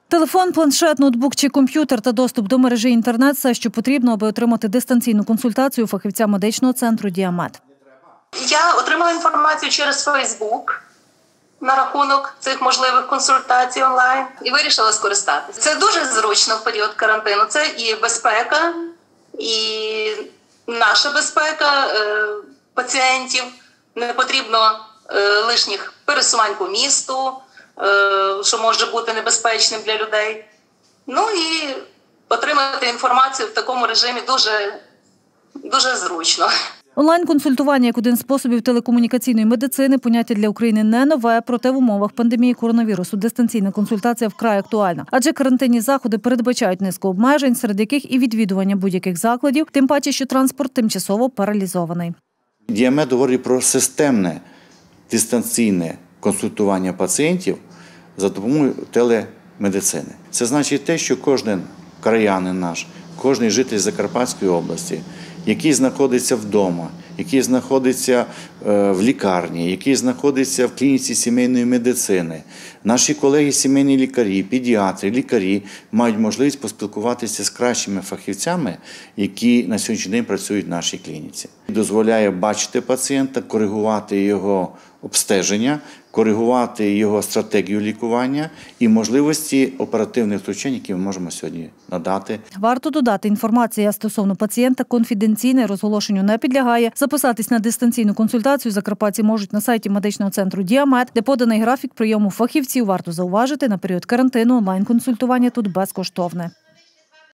Телефон, планшет, ноутбук чи комп'ютер та доступ до мережі інтернет – все, що потрібно, аби отримати дистанційну консультацію фахівця медичного центру «Діамет». Я отримала інформацію через Фейсбук на рахунок цих можливих консультацій онлайн і вирішила скористатися. Це дуже зручно в період карантину. Це і безпека, і наша безпека пацієнтів. Не потрібно лишніх пересувань по місту, що може бути небезпечним для людей. Ну і отримати інформацію в такому режимі дуже зручно. Онлайн-консультування як один з способів телекомунікаційної медицини – поняття для України не нове, проте в умовах пандемії коронавірусу дистанційна консультація вкрай актуальна. Адже карантинні заходи передбачають низку обмежень, серед яких і відвідування будь-яких закладів, тим паче, що транспорт тимчасово паралізований. Діамет говорить про системне дистанційне консультування пацієнтів за допомогою телемедицини. Це значить те, що кожен краянин наш, кожен житель Закарпатської області, який знаходиться вдома, який знаходиться в лікарні, який знаходиться в клініці сімейної медицини. Наші колеги сімейні лікарі, педіатри, лікарі мають можливість поспілкуватися з кращими фахівцями, які на сьогоднішній день працюють в нашій клініці. Дозволяє бачити пацієнта, коригувати його обстеження, коригувати його стратегію лікування і можливості оперативних втручань, які ми можемо сьогодні надати. Варто додати, інформація стосовно пацієнта конфіденційна і розголошенню не підлягає. Записатись на дистанційну консультацію закарпатці можуть на сайті медичного центру «Діамет», де поданий графік прийому фахівців. Варто зауважити, на період карантину онлайн-консультування тут безкоштовне.